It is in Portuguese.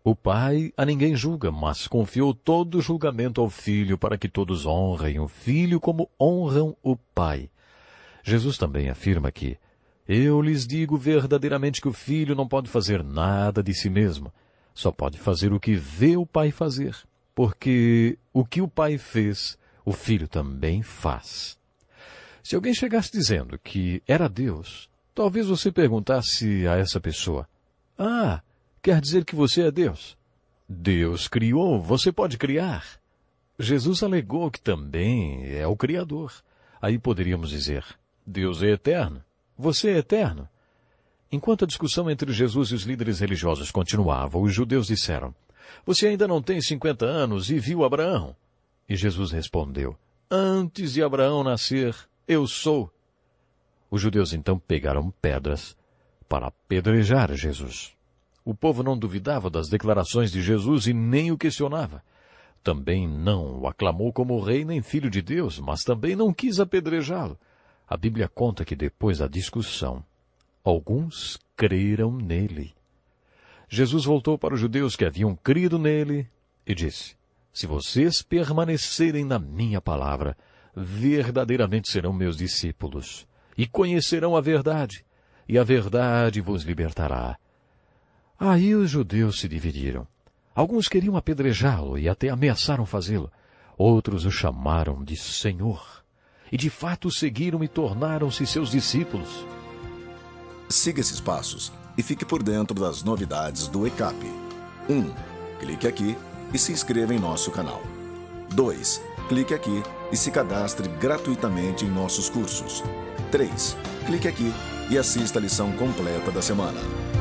O Pai a ninguém julga, mas confiou todo o julgamento ao Filho para que todos honrem o Filho como honram o Pai. Jesus também afirma que eu lhes digo verdadeiramente que o Filho não pode fazer nada de si mesmo, só pode fazer o que vê o Pai fazer, porque o que o Pai fez, o Filho também faz. Se alguém chegasse dizendo que era Deus, talvez você perguntasse a essa pessoa, quer dizer que você é Deus? Deus criou, você pode criar. Jesus alegou que também é o Criador. Aí poderíamos dizer, Deus é eterno, você é eterno. Enquanto a discussão entre Jesus e os líderes religiosos continuava, os judeus disseram, você ainda não tem 50 anos e viu Abraão? E Jesus respondeu, antes de Abraão nascer, eu sou. Os judeus então pegaram pedras para apedrejar Jesus. O povo não duvidava das declarações de Jesus e nem o questionava. Também não o aclamou como rei nem filho de Deus, mas também não quis apedrejá-lo. A Bíblia conta que depois da discussão, alguns creram nele. Jesus voltou para os judeus que haviam crido nele e disse, se vocês permanecerem na minha palavra, verdadeiramente serão meus discípulos, e conhecerão a verdade, e a verdade vos libertará. Aí os judeus se dividiram. Alguns queriam apedrejá-lo e até ameaçaram fazê-lo. Outros o chamaram de Senhor. E de fato o seguiram e tornaram-se seus discípulos. Siga esses passos e fique por dentro das novidades do ECAP. 1. Clique aqui e se inscreva em nosso canal. 2. Clique aqui e se cadastre gratuitamente em nossos cursos. 3. Clique aqui e assista a lição completa da semana.